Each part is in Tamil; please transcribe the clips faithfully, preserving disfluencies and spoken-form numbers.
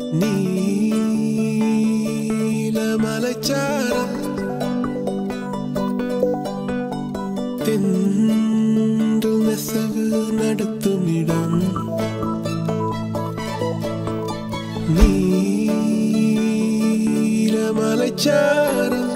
நீலமலைச்சாரல் தென்றல் நெசவு நடத்துமிடம் நீலமலைச்சாரல்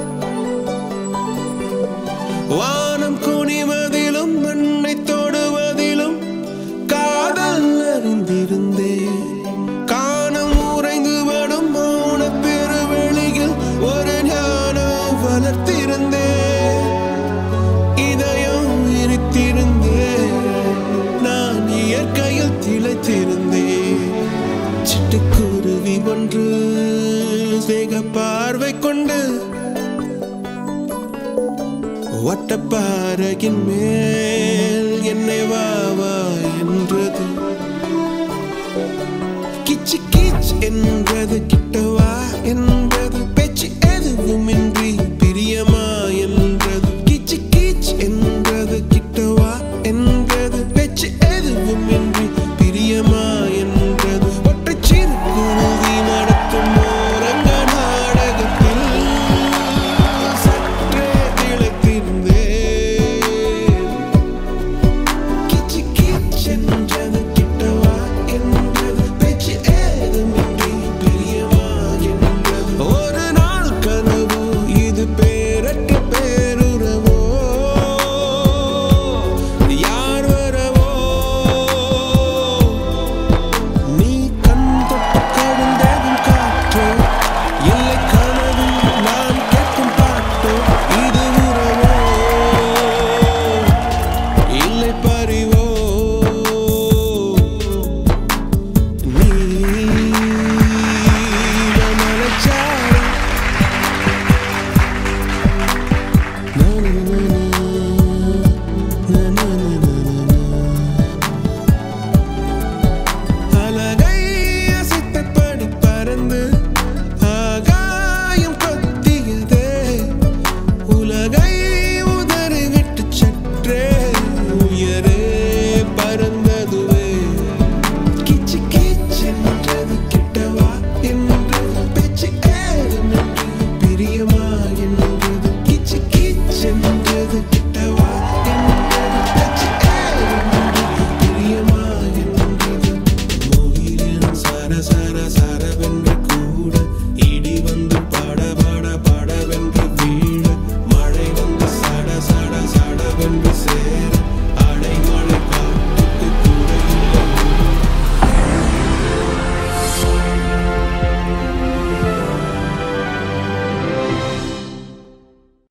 வானம் குனிவதிலும் மண்ணை தொடுவதிலும் காதல் அறிந்திருந்தேன். காணம் உறைந்து வடும் மௌன பெருவெளியில் ஒரு ஞானம் வளர்த்திருந்தேன். இதயம் இருத்திருந்தேன். நான் இயற்கையில் திளைத்திருந்தேன். சிட்டுக்குருவி ஒன்று வேக பார்வை கொண்டு வட்டப்பாறையின் மேல் என்னை வா வா என்றது. கிச்சு கிச் என்றது, கிட்டவா என்றது, பேச்சு எதுவுமின்றி